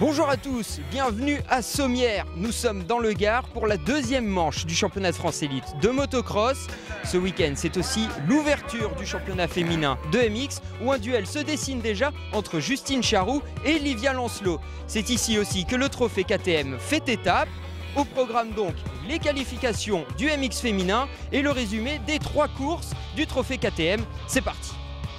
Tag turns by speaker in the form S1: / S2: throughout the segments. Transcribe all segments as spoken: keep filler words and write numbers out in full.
S1: Bonjour à tous, bienvenue à Sommières. Nous sommes dans le Gard pour la deuxième manche du championnat de France élite de motocross. Ce week-end, c'est aussi l'ouverture du championnat féminin de M X où un duel se dessine déjà entre Justine Charroux et Livia Lancelot. C'est ici aussi que le trophée K T M fait étape. Au programme donc les qualifications du M X féminin et le résumé des trois courses du trophée K T M. C'est parti.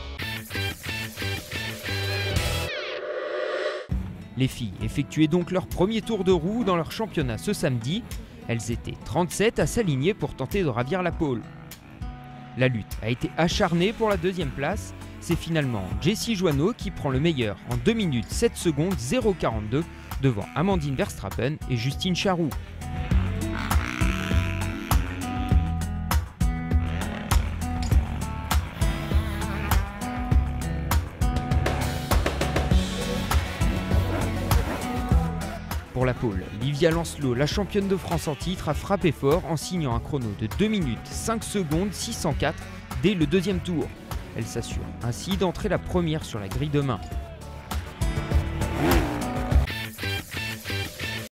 S1: Les filles effectuaient donc leur premier tour de roue dans leur championnat ce samedi. Elles étaient trente-sept à s'aligner pour tenter de ravir la pole. La lutte a été acharnée pour la deuxième place. C'est finalement Jessie Joanneau qui prend le meilleur en deux minutes sept secondes zéro quarante-deux devant Amandine Verstappen et Justine Charroux. Pour la pole, Livia Lancelot, la championne de France en titre, a frappé fort en signant un chrono de deux minutes cinq secondes six cent quatre dès le deuxième tour. Elle s'assure ainsi d'entrer la première sur la grille de main.